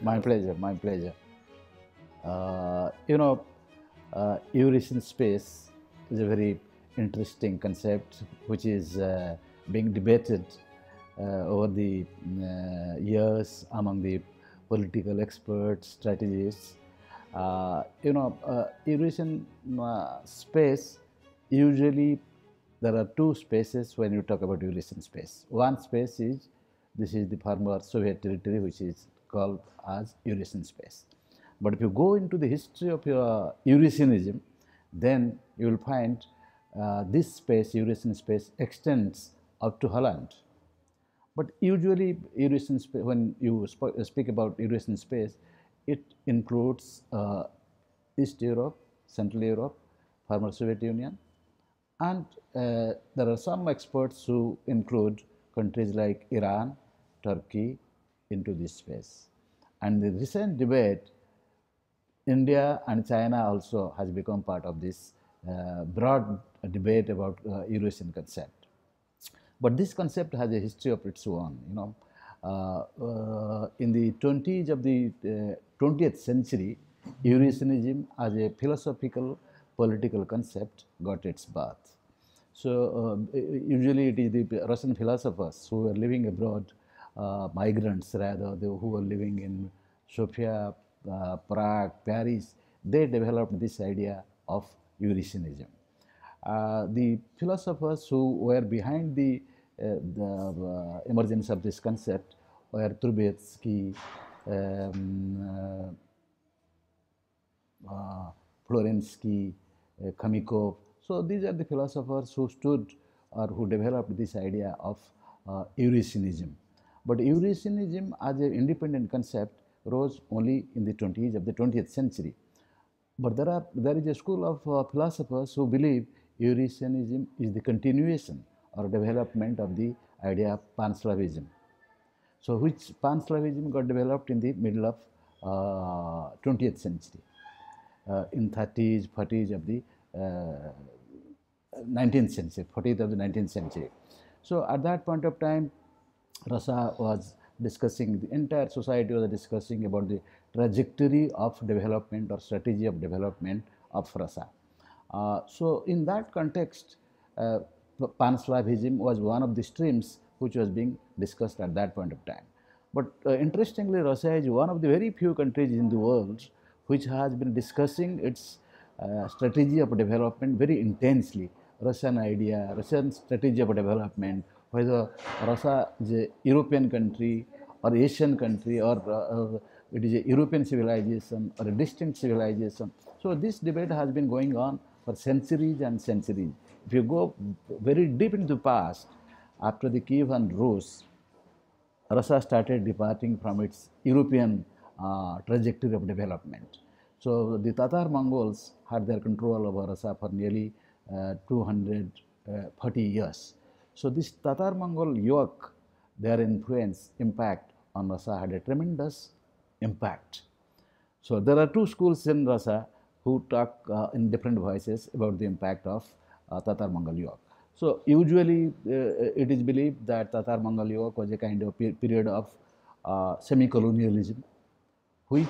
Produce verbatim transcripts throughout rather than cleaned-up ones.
My pleasure, my pleasure. Uh, you know, uh, Eurasian space is a very interesting concept which is uh, being debated uh, over the uh, years among the political experts, strategists. Uh, you know, uh, Eurasian uh, space, usually there are two spaces when you talk about Eurasian space. One space is, this is the former Soviet territory, which is called as Eurasian space. But if you go into the history of your Eurasianism, then you will find uh, this space, Eurasian space, extends up to Holland. But usually, Eurasian space, when you sp- speak about Eurasian space, it includes uh, East Europe, Central Europe, former Soviet Union, and uh, there are some experts who include countries like Iran, Turkey into this space. And the recent debate, India and China also has become part of this uh, broad debate about uh, Eurasian concept. But this concept has a history of its own. You know, uh, uh, in the twenties of the uh, twentieth century, Eurasianism as a philosophical political concept got its birth. So uh, usually it is the Russian philosophers who were living abroad, uh, migrants rather, they, who were living in Sofia, uh, Prague, Paris. They developed this idea of Eurasianism. Uh, the philosophers who were behind the, uh, the uh, emergence of this concept were Trubetsky, um, uh, uh, Florensky, uh, Kamikov. So these are the philosophers who stood or who developed this idea of uh, Eurasianism. But Eurasianism as an independent concept rose only in the twenties of the twentieth century. But there, are, there is a school of uh, philosophers who believe Eurasianism is the continuation or development of the idea of Pan-Slavism. So which Pan-Slavism got developed in the middle of uh, twentieth century, uh, in thirties, forties of the uh, nineteenth century, fortieth of the nineteenth century. So at that point of time, Russia was discussing, the entire society was discussing about the trajectory of development or strategy of development of Russia. Uh, so in that context, uh, Pan-Slavism was one of the streams which was being discussed at that point of time. But uh, interestingly, Russia is one of the very few countries in the world which has been discussing its uh, strategy of development very intensely. Russian idea, Russian strategy of development, whether Russia is a European country or Asian country or uh, uh, it is a European civilization or a distinct civilization. So this debate has been going on for centuries and centuries. If you go very deep into the past, after the Kievan Rus, Russia started departing from its European uh, trajectory of development. So the Tatar Mongols had their control over Russia for nearly uh, two hundred forty years. So this Tatar Mongol yoke, their influence, impact on Russia had a tremendous impact. So there are two schools in Russia who talk uh, in different voices about the impact of uh, Tatar Mongol yoke. So usually uh, it is believed that Tatar Mongol yoke was a kind of pe period of uh, semi-colonialism, which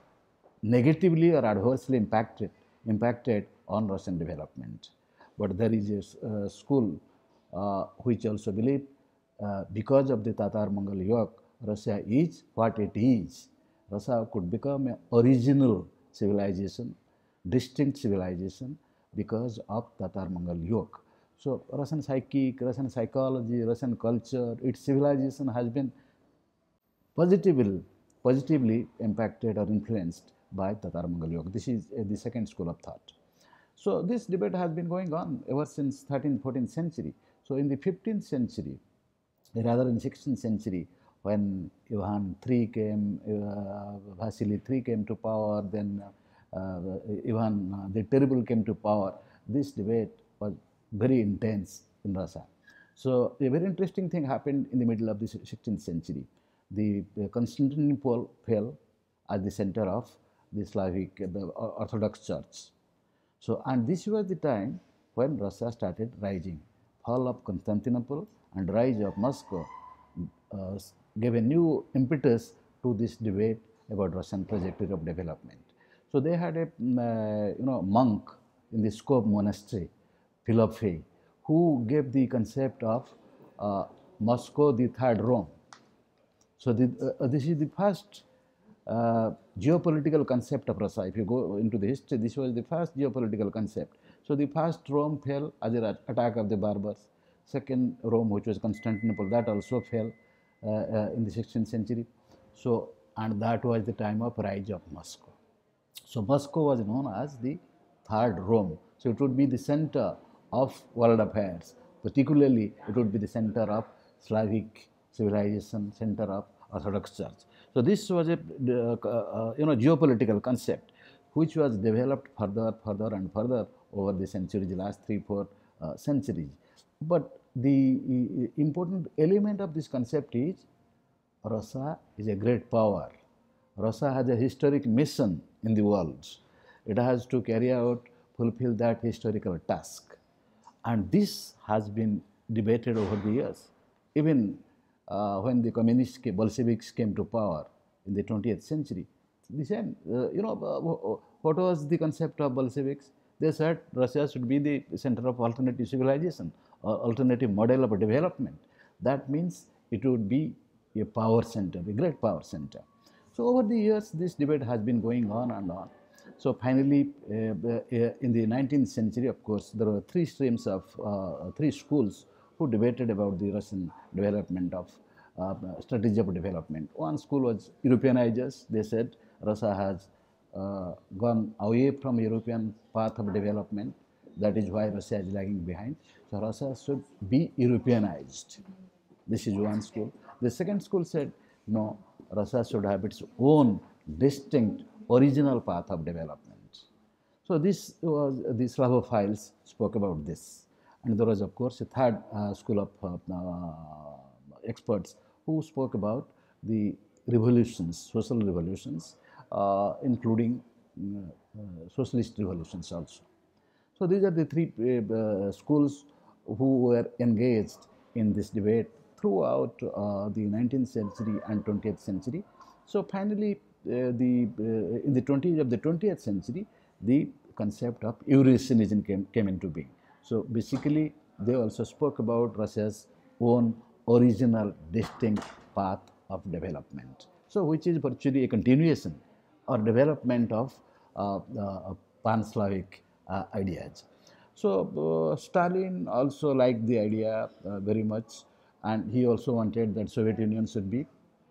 negatively or adversely impacted impacted on Russian development. But there is a uh, school uh, which also believe uh, because of the Tatar Mongol yoke, Russia is what it is. Russia could become an original civilization, distinct civilization because of Tatar Mongol yoke. So Russian psyche, Russian psychology, Russian culture, its civilization has been positively, positively impacted or influenced by Tatar Mongol yoke. This is uh, the second school of thought. So this debate has been going on ever since thirteenth, fourteenth century. So in the fifteenth century, rather in sixteenth century, when Ivan the Third came, uh, Vasily the Third came to power, then uh, uh, Ivan uh, the Terrible came to power, this debate was very intense in Russia. So a very interesting thing happened in the middle of the sixteenth century. The, the Constantinople fell as the center of the Slavic, the Orthodox Church. So, and this was the time when Russia started rising. Fall of Constantinople and rise of Moscow uh, gave a new impetus to this debate about Russian trajectory of development. So they had a mm, uh, you know monk in the Skop monastery, Philophe, who gave the concept of uh, Moscow, the third Rome. So the, uh, this is the first uh, geopolitical concept of Russia. If you go into the history, this was the first geopolitical concept. So the first Rome fell as an attack of the Barbars. Second Rome, which was Constantinople, that also fell uh, uh, in the sixteenth century. So, and that was the time of rise of Moscow. So Moscow was known as the third Rome. So it would be the center of world affairs. Particularly, it would be the center of Slavic civilization, center of Orthodox Church. So this was a uh, uh, you know geopolitical concept, which was developed further, further, and further over the centuries, the last three, four uh, centuries. But the uh, important element of this concept is Russia is a great power. Russia has a historic mission in the world. It has to carry out, fulfill that historical task. And this has been debated over the years. Even uh, when the communist Bolsheviks came to power in the twentieth century, the same, uh, you know, uh, what was the concept of Bolsheviks? They said Russia should be the center of alternative civilization, or alternative model of development. That means it would be a power center, a great power center. So over the years, this debate has been going on and on. So finally, uh, uh, in the nineteenth century, of course, there were three streams of uh, three schools who debated about the Russian development of uh, strategy of development. One school was Europeanizers. They said Russia has uh, gone away from European path of development. That is why Russia is lagging behind. So Russia should be Europeanized. This is one school. The second school said, no, Russia should have its own distinct original path of development. So this was, the Slavophiles spoke about this. And there was, of course, a third uh, school of uh, uh, experts who spoke about the revolutions, social revolutions, uh, including uh, uh, socialist revolutions also. So these are the three uh, schools who were engaged in this debate throughout uh, the nineteenth century and twentieth century. So finally, uh, the uh, in the twentieth of the twentieth century, the concept of Eurasianism came, came into being. So basically, they also spoke about Russia's own original distinct path of development. So which is virtually a continuation or development of uh, uh, pan-Slavic uh, ideas. So uh, Stalin also liked the idea uh, very much, and he also wanted that Soviet Union should be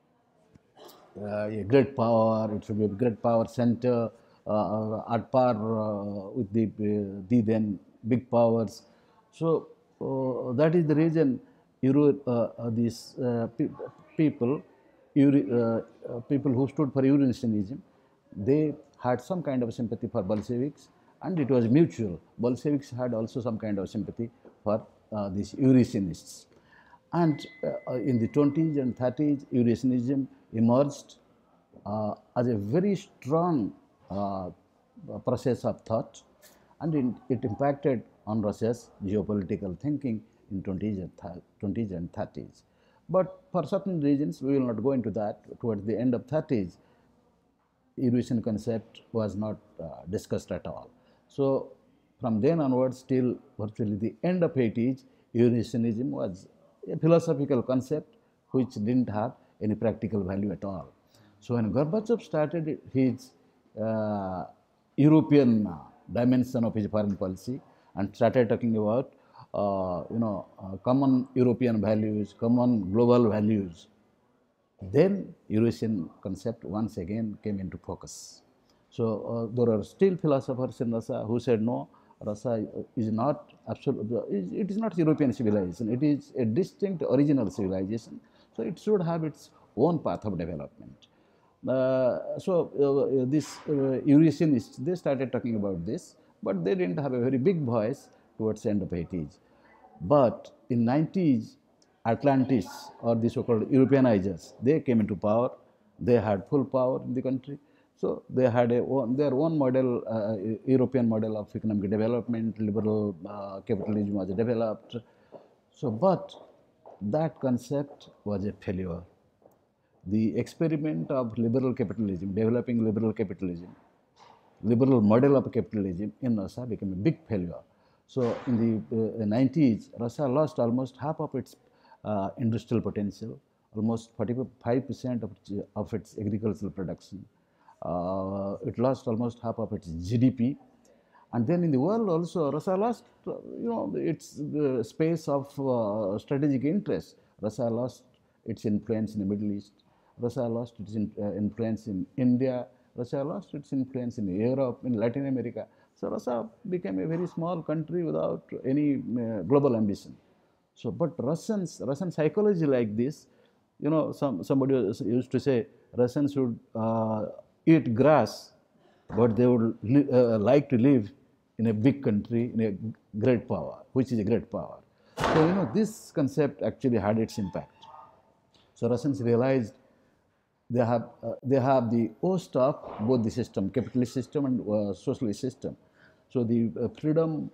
uh, a great power, it should be a great power center, uh, at par uh, with the, uh, the then big powers. So uh, that is the reason Euro, uh, uh, these uh, pe people, Euro, uh, people who stood for Eurasianism, they had some kind of sympathy for Bolsheviks, and it was mutual. Bolsheviks had also some kind of sympathy for uh, these Eurasianists. And uh, in the twenties and thirties, Eurasianism emerged uh, as a very strong uh, process of thought, and it, it impacted on Russia's geopolitical thinking in twenties and thirties. But for certain reasons, we will not go into that. Towards the end of thirties, Eurasian concept was not uh, discussed at all. So from then onwards till virtually the end of eighties, Eurasianism was a philosophical concept which didn't have any practical value at all. So when Gorbachev started his uh, European dimension of his foreign policy and started talking about uh, you know uh, common European values, common global values, then Eurasian concept once again came into focus. So uh, there are still philosophers in Russia who said no, Russia is not absolute, it is not European civilization, it is a distinct original civilization, so it should have its own path of development. Uh, so uh, this uh, Eurasianists, they started talking about this, but they didn't have a very big voice towards the end of eighties. But in nineties, Atlantists, or the so-called Europeanizers, they came into power. They had full power in the country. So they had a own, their own model, uh, European model of economic development, liberal uh, capitalism was developed. So, but that concept was a failure. the experiment of liberal capitalism, developing liberal capitalism, liberal model of capitalism in Russia became a big failure. So in the uh, nineties, Russia lost almost half of its uh, industrial potential, almost forty-five percent of, its- of its agricultural production. Uh, it lost almost half of its G D P. And then in the world also, Russia lost, uh, you know, its uh, space of uh, strategic interest. Russia lost its influence in the Middle East. Russia lost its in, uh, influence in India. Russia lost its influence in Europe, in Latin America. So Russia became a very small country without any uh, global ambition. So, but Russians, Russian psychology like this, you know, some somebody used to say Russians should uh, eat grass, but they would li- uh, like to live in a big country, in a great power, which is a great power. So, you know, this concept actually had its impact. So Russians realized they have, uh, they have the host of both the system, capitalist system and uh, socialist system. So the uh, freedom,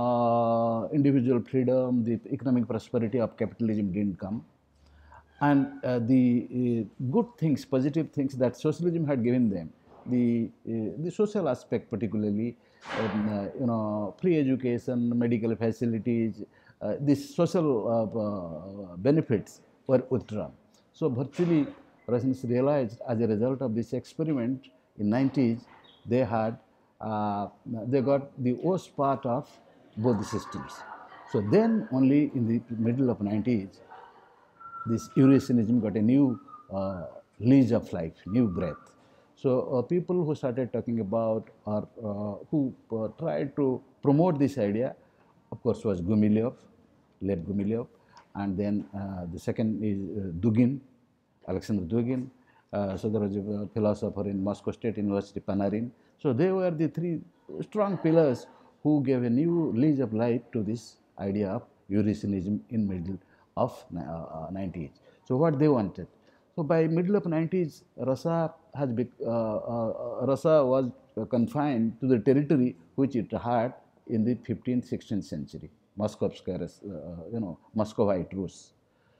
uh, individual freedom, the economic prosperity of capitalism didn't come. And uh, the uh, good things, positive things that socialism had given them, the, uh, the social aspect particularly, um, uh, you know, free education, medical facilities, uh, these social uh, uh, benefits were withdrawn. So virtually Russians realized as a result of this experiment in nineties, they had, uh, they got the worst part of both the systems. So then only in the middle of nineties, this Eurasianism got a new uh, lease of life, new breath. So uh, people who started talking about or uh, who uh, tried to promote this idea, of course, was Gumilev, Lev Gumilev, and then uh, the second is uh, Dugin, Alexander Dugin. Uh, so there was a philosopher in Moscow State University, Panarin. So they were the three strong pillars who gave a new lease of life to this idea of Eurasianism in middle of uh, nineties. So what they wanted. So by middle of nineties, Russia has be, uh, uh, Russia was confined to the territory which it had in the fifteenth, sixteenth century, Moscovskaya, uh, you know, Muscovite Rus.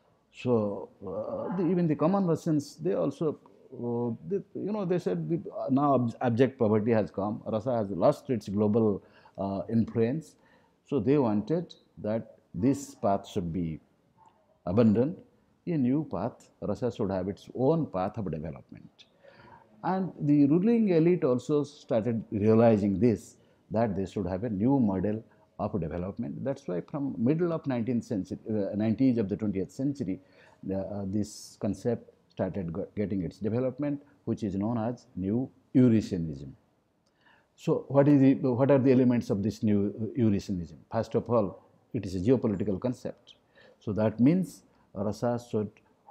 So uh, the, even the common Russians, they also, uh, they, you know, they said the, uh, now abject poverty has come. Russia has lost its global uh, influence. So they wanted that this path should be abandoned. A new path, Russia should have its own path of development. And the ruling elite also started realizing this, that they should have a new model of development. That's why from middle of nineteenth century, uh, nineties of the twentieth century, uh, this concept started getting its development, which is known as New Eurasianism. So what is the, what are the elements of this new Eurasianism? First of all, it is a geopolitical concept. So that means Russia should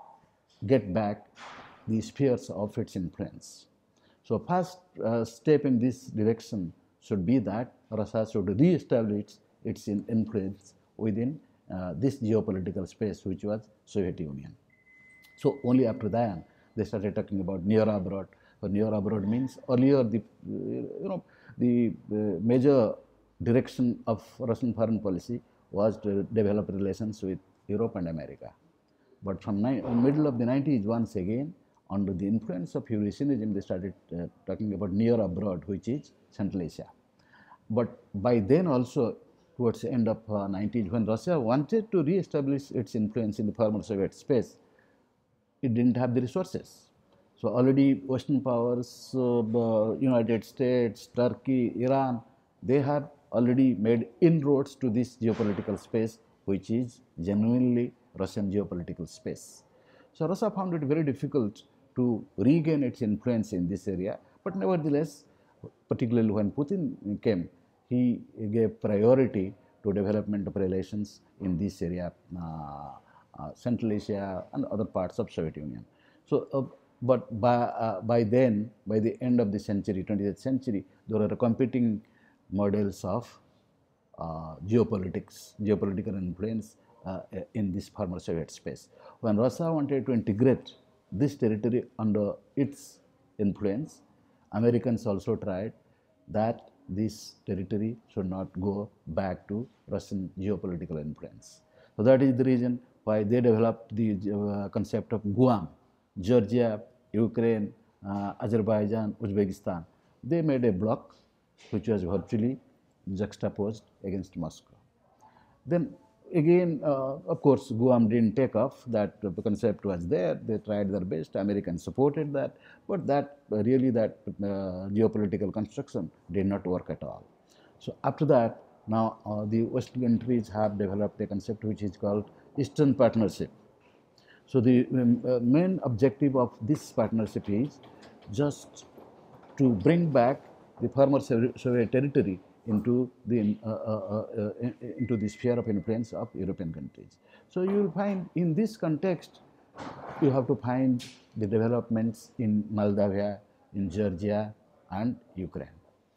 get back the spheres of its influence. So first uh, step in this direction should be that Russia should re-establish its influence within uh, this geopolitical space, which was Soviet Union. So only after that they started talking about near abroad. So near abroad means earlier the you know the uh, major direction of Russian foreign policy was to develop relations with Europe and America. But from ni- middle of the nineties, once again, under the influence of Eurasianism, they started uh, talking about near abroad, which is Central Asia. But by then also, towards the end of uh, nineties, when Russia wanted to re-establish its influence in the former Soviet space, it didn't have the resources. So already Western powers, uh, United States, Turkey, Iran, they have already made inroads to this geopolitical space, which is genuinely Russian geopolitical space. So Russia found it very difficult to regain its influence in this area, but nevertheless, particularly when Putin came, he gave priority to development of relations in this area, uh, uh, Central Asia and other parts of Soviet Union. So, uh, but by, uh, by then, by the end of the century, twentieth century, there are competing models of uh, geopolitics, geopolitical influence uh, in this former Soviet space. When Russia wanted to integrate this territory under its influence, Americans also tried that this territory should not go back to Russian geopolitical influence. So that is the reason why they developed the uh, concept of Guam. Georgia, Ukraine, uh, Azerbaijan, Uzbekistan, they made a bloc which was virtually juxtaposed against Moscow. Then again, uh, of course, Guam didn't take off. That uh, concept was there. They tried their best. Americans supported that, but that uh, really that uh, geopolitical construction did not work at all. So after that, now uh, the Western countries have developed a concept which is called Eastern Partnership. So the um, uh, main objective of this partnership is just to bring back the former Soviet territory into the uh, uh, uh, into the sphere of influence of European countries. So you will find in this context, you have to find the developments in Moldavia, in Georgia, and Ukraine.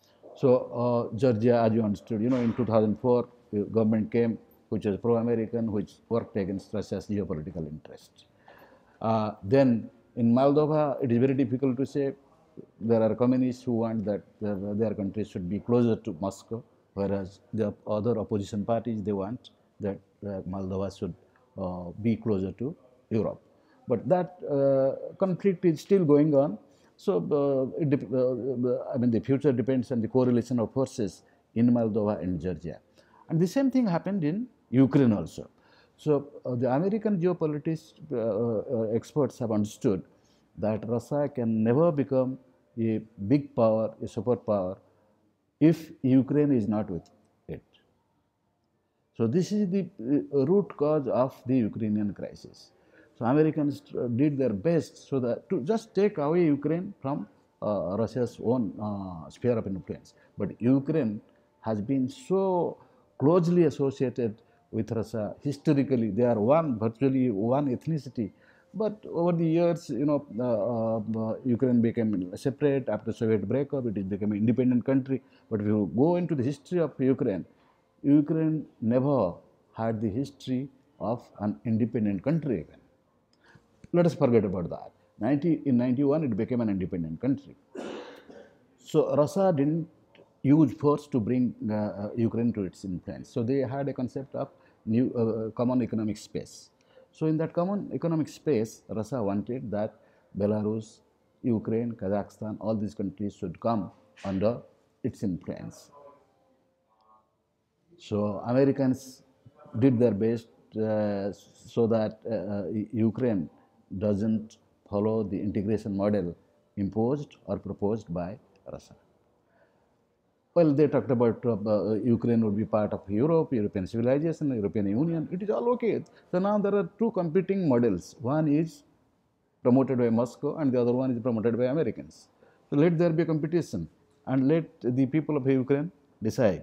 So uh, Georgia, as you understood, you know, in two thousand four, the government came which was pro-American, which worked against Russia's geopolitical interests. Uh, then in Moldova, it is very difficult to say. There are communists who want that their, their country should be closer to Moscow, whereas the other opposition parties, they want that uh, Moldova should uh, be closer to Europe. But that uh, conflict is still going on. So, uh, it, uh, I mean, the future depends on the correlation of forces in Moldova and Georgia. And the same thing happened in Ukraine also. So, uh, the American geopolitics uh, uh, experts have understood that Russia can never become a big power, a superpower, if Ukraine is not with it. So this is the uh, root cause of the Ukrainian crisis. So Americans did their best so that to just take away Ukraine from uh, Russia's own uh, sphere of influence. But Ukraine has been so closely associated with Russia historically. They are one, virtually one ethnicity. But over the years, you know, uh, uh, Ukraine became separate after Soviet breakup. It became an independent country. But if you go into the history of Ukraine, Ukraine never had the history of an independent country even. Let us forget about that. ninety, in ninety-one, it became an independent country. So Russia didn't use force to bring uh, Ukraine to its influence. So they had a concept of new uh, common economic space. So in that common economic space, Russia wanted that Belarus, Ukraine, Kazakhstan, all these countries should come under its influence. So Americans did their best uh, so that uh, Ukraine doesn't follow the integration model imposed or proposed by Russia. Well, they talked about uh, Ukraine would be part of Europe, European civilization, European Union. It is all okay. So now there are two competing models. One is promoted by Moscow and the other one is promoted by Americans. So let there be a competition and let the people of Ukraine decide.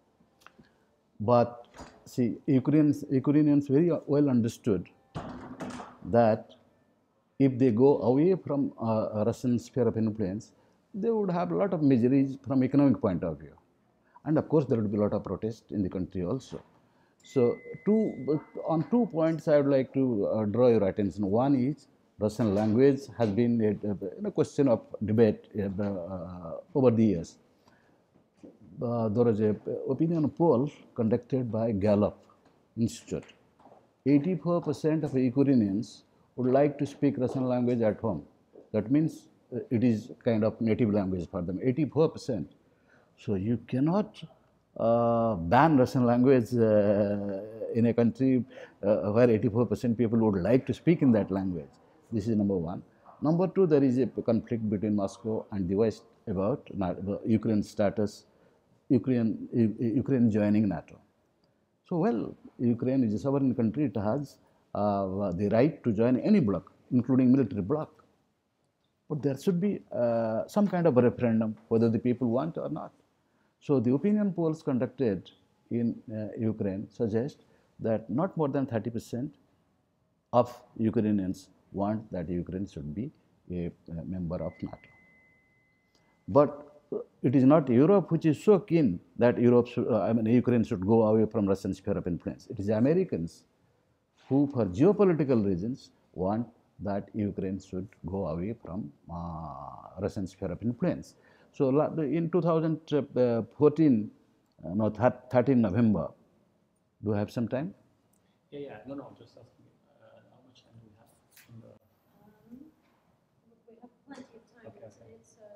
But see, Ukrainians, Ukrainians very well understood that if they go away from uh, Russian sphere of influence, they would have a lot of miseries from economic point of view. And of course, there would be a lot of protest in the country also. So two, on two points I would like to uh, draw your attention. One is Russian language has been a, a question of debate uh, over the years. Uh, there was an opinion poll conducted by Gallup Institute. eighty-four percent of Ukrainians would like to speak Russian language at home. That means uh, it is kind of native language for them, eighty-four percent. So you cannot uh, ban Russian language uh, in a country uh, where eighty-four percent people would like to speak in that language. This is number one. Number two, there is a conflict between Moscow and the West about Ukraine's status, Ukraine, Ukraine joining NATO. So, well, Ukraine is a sovereign country. It has uh, the right to join any bloc, including military bloc. But there should be uh, some kind of a referendum, whether the people want or not. So, the opinion polls conducted in uh, Ukraine suggest that not more than thirty percent of Ukrainians want that Ukraine should be a, a member of NATO. But it is not Europe which is so keen that Europe should, uh, I mean, Ukraine should go away from Russian sphere of influence. It is the Americans who, for geopolitical reasons, want that Ukraine should go away from uh, Russian sphere of influence. So in two thousand fourteen, uh, no, thirteenth November, do I have some time? Yeah, yeah, no, no, just asking uh, how much time do we have?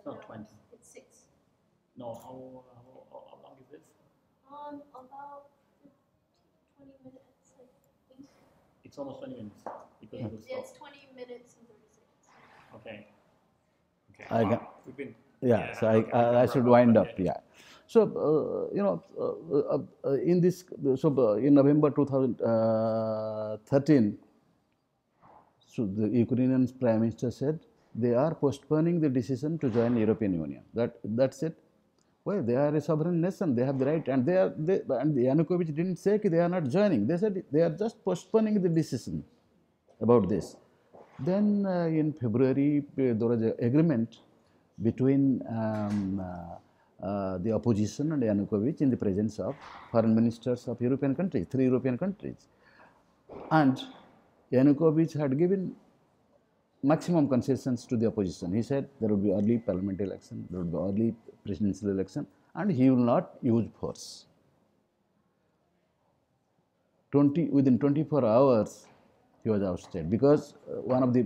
not twenty. It's six. No, how, how, how long is this? Um, about twenty minutes, I think. It's almost twenty minutes because It, it will stop. it's twenty minutes and thirty seconds. Okay. Okay. I Wow. can, We've been, yeah, yeah, so I, okay, we I, can I wrap should up, wind but up, yeah. yeah. So, uh, you know, uh, uh, uh, in this, so uh, in November two thousand thirteen, so the Ukrainian Prime Minister said they are postponing the decision to join the European Union. That, that's it. Well, they are a sovereign nation, they have the right, and they are, they, and Yanukovych didn't say that they are not joining. They said they are just postponing the decision about this. Then uh, in February, uh, there was an agreement between um, uh, uh, the opposition and Yanukovych in the presence of foreign ministers of European countries, three European countries. And Yanukovych had given maximum concessions to the opposition. He said there would be early parliament election, there would be early presidential election, and he will not use force. twenty, within twenty-four hours, he was ousted because uh, one of the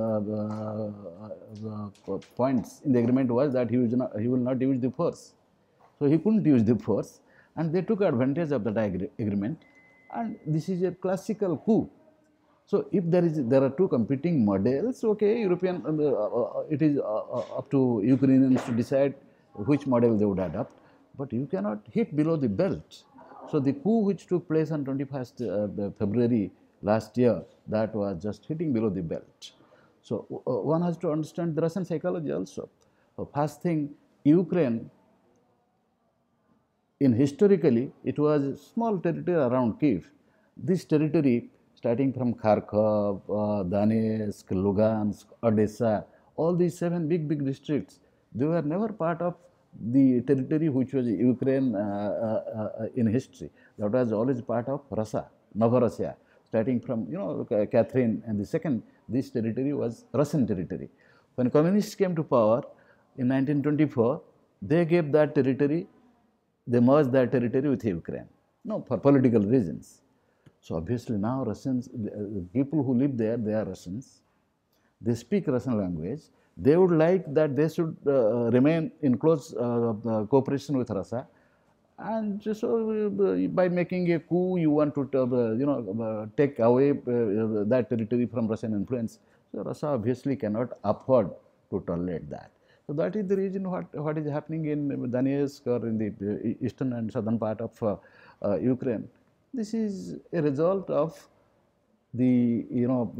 uh, uh, uh, points in the agreement was that he, was not, he will not use the force. So he couldn't use the force, and they took advantage of that agree agreement, and this is a classical coup. So if there is there are two competing models, okay, European uh, uh, it is uh, uh, up to Ukrainians to decide which model they would adopt, but you cannot hit below the belt. So the coup which took place on twenty-first uh, February last year, that was just hitting below the belt. So uh, one has to understand the Russian psychology also. So first thing, Ukraine, in historically, it was a small territory around Kiev. This territory, starting from Kharkov, uh, Donetsk, Lugansk, Odessa, all these seven big, big districts, they were never part of the territory which was Ukraine uh, uh, uh, in history. That was always part of Russia, Novorossiya. Starting from, you know, Catherine and the second, this territory was Russian territory. When communists came to power in nineteen twenty-four, they gave that territory, they merged that territory with Ukraine, no, for political reasons. So obviously now Russians, the people who live there, they are Russians. They speak Russian language. They would like that they should uh, remain in close uh, uh, cooperation with Russia. And so uh, by making a coup, you want to uh, you know, uh, take away uh, that territory from Russian influence. So Russia obviously cannot afford to tolerate that. So that is the reason what, what is happening in Donetsk or in the eastern and southern part of uh, uh, Ukraine. This is a result of the, you know,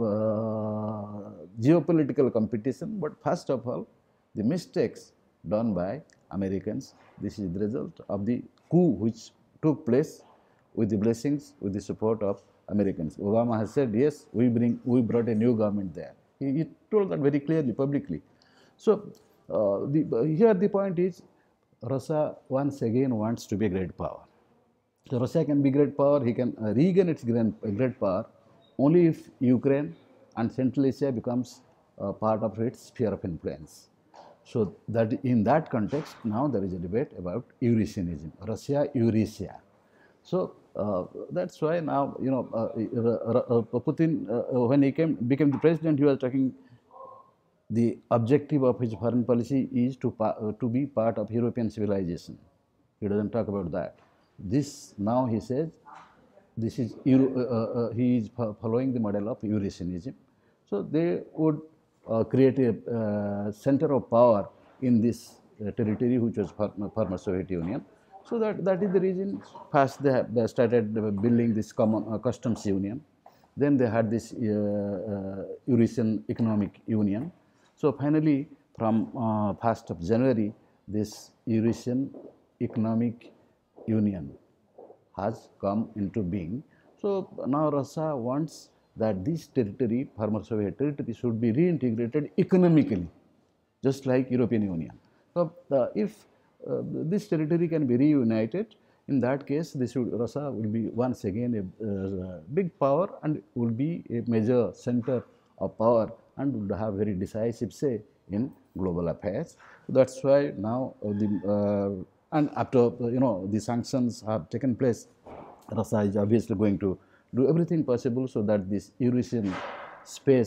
uh, geopolitical competition, but first of all, the mistakes done by Americans. This is the result of the coup which took place with the blessings, with the support of Americans. Obama has said, yes, we bring, we brought a new government there. He, he told that very clearly, publicly. So uh, the, here the point is, Russia once again wants to be a great power. So Russia can be great power, he can uh, regain its great power only if Ukraine and Central Asia becomes uh, part of its sphere of influence. So that in that context, now there is a debate about Eurasianism, Russia, Eurasia. So uh, that's why now, you know, uh, uh, Putin, uh, when he came, became the president, he was talking, the objective of his foreign policy is to, uh, to be part of European civilization. He doesn't talk about that. This, now he says, this is, Euro, uh, uh, he is following the model of Eurasianism. So they would uh, create a uh, center of power in this uh, territory which was former Soviet Union. So that, that is the reason first they, have, they started building this common uh, customs union. Then they had this uh, uh, Eurasian Economic Union. So finally, from uh, first of January, this Eurasian Economic Union has come into being. So now Russia wants that this territory, former Soviet territory, should be reintegrated economically, just like European Union. So uh, if uh, this territory can be reunited, in that case, this would, Russia will be once again a uh, big power and will be a major center of power and would have very decisive say in global affairs. So that's why now uh, the uh, and after, you know, the sanctions have taken place, Russia is obviously going to do everything possible so that this Eurasian space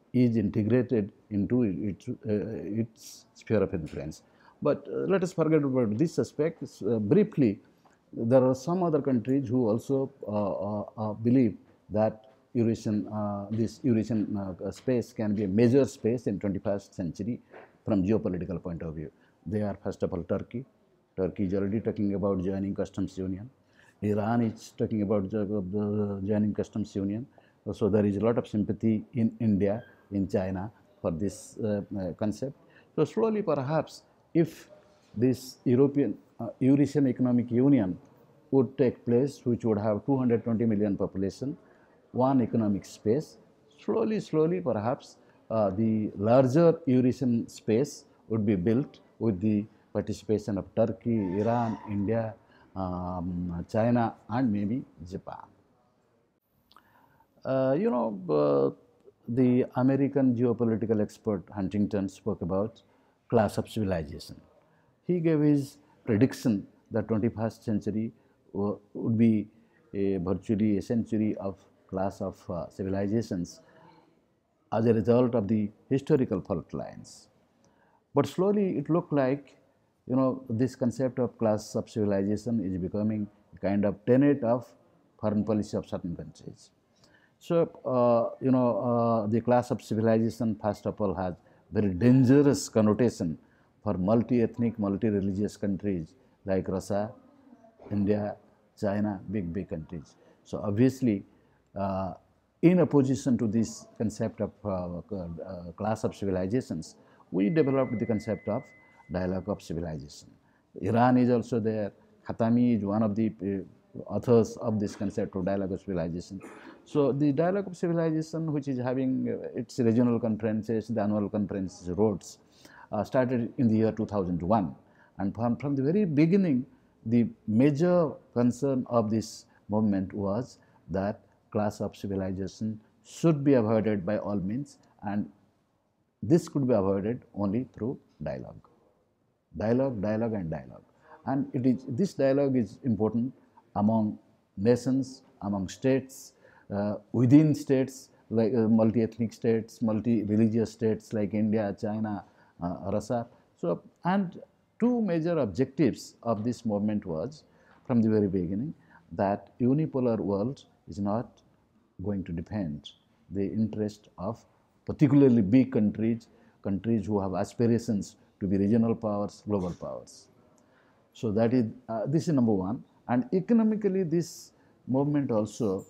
is integrated into its, uh, its sphere of influence. But uh, let us forget about this aspect. Uh, briefly, there are some other countries who also uh, uh, uh, believe that Eurasian, uh, this Eurasian uh, space can be a major space in twenty-first century from geopolitical point of view. They are first of all Turkey. Turkey is already talking about joining customs union. Iran is talking about the joining customs union. So there is a lot of sympathy in India, in China for this uh, uh, concept. So slowly, perhaps, if this European uh, Eurasian Economic Union would take place, which would have two hundred twenty million population, one economic space, slowly, slowly, perhaps uh, the larger Eurasian space would be built with the participation of Turkey, Iran, India, um, China, and maybe Japan. Uh, you know, uh, the American geopolitical expert Huntington spoke about class of civilization. He gave his prediction that twenty-first century would be a virtually a century of class of uh, civilizations as a result of the historical fault lines. But slowly it looked like, you know, this concept of class of civilization is becoming a kind of tenet of foreign policy of certain countries. So, uh, you know, uh, the class of civilization, first of all, has very dangerous connotation for multi-ethnic, multi-religious countries like Russia, India, China, big, big countries. So, obviously, uh, in opposition to this concept of uh, uh, class of civilizations, we developed the concept of dialogue of civilization. Iran is also there. Khatami is one of the uh, authors of this concept of dialogue of civilization. So the dialogue of civilization, which is having uh, its regional conferences, the annual conferences, Rhodes, uh, started in the year two thousand one. And from, from the very beginning, the major concern of this movement was that class of civilization should be avoided by all means, and this could be avoided only through dialogue. Dialogue, dialogue, and dialogue. And it is, this dialogue is important among nations, among states, uh, within states, like uh, multi-ethnic states, multi-religious states like India, China, uh, Russia. So, and two major objectives of this movement was, from the very beginning, that unipolar world is not going to defend the interest of particularly big countries, countries who have aspirations to be regional powers, global powers. So that is, uh, this is number one. And economically, this movement also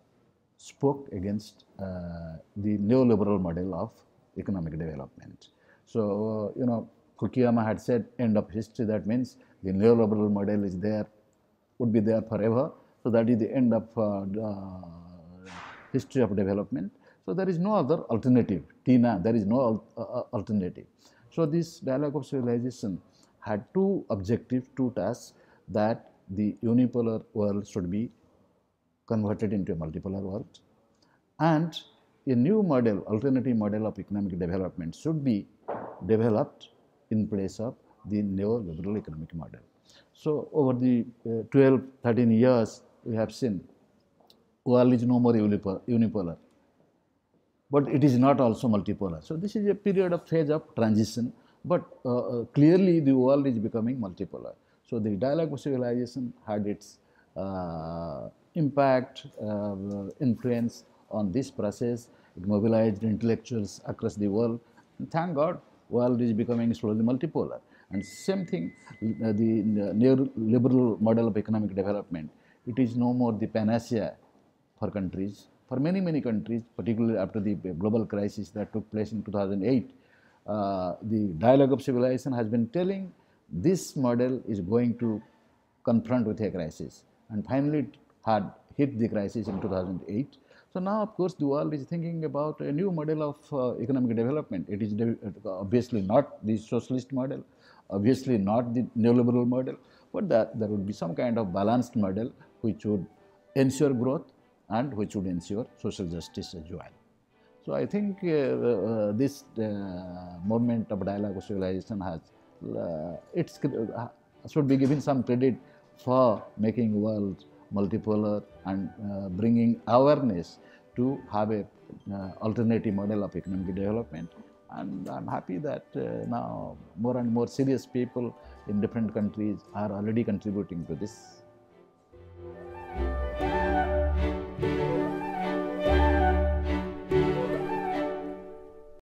spoke against uh, the neoliberal model of economic development. So, uh, you know, Fukuyama had said, end of history, that means the neoliberal model is there, would be there forever. So that is the end of uh, the history of development. So there is no other alternative. Tina, there is no uh, alternative. So this dialogue of civilization had two objectives, two tasks, that the unipolar world should be converted into a multipolar world, and a new model, alternative model of economic development should be developed in place of the neoliberal economic model. So over the uh, twelve, thirteen years, we have seen world is no more unipolar, but it is not also multipolar. So this is a period of phase of transition, but uh, clearly the world is becoming multipolar. So the dialogue of civilization had its uh, impact, uh, influence on this process. It mobilized intellectuals across the world. And thank God, world is becoming slowly multipolar. And same thing, uh, the neoliberal model of economic development, it is no more the panacea for countries. For many, many countries, particularly after the global crisis that took place in two thousand eight, uh, the dialogue of civilization has been telling this model is going to confront with a crisis. And finally, it had hit the crisis in two thousand eight. So now, of course, the world is thinking about a new model of uh, economic development. It is obviously not the socialist model, obviously not the neoliberal model, but that there would be some kind of balanced model which would ensure growth and which would ensure social justice as well. So I think uh, uh, this uh, movement of dialogue of civilization has, uh, it's, uh, should be given some credit for making world multipolar and uh, bringing awareness to have a uh, alternative model of economic development. And I'm happy that uh, now more and more serious people in different countries are already contributing to this.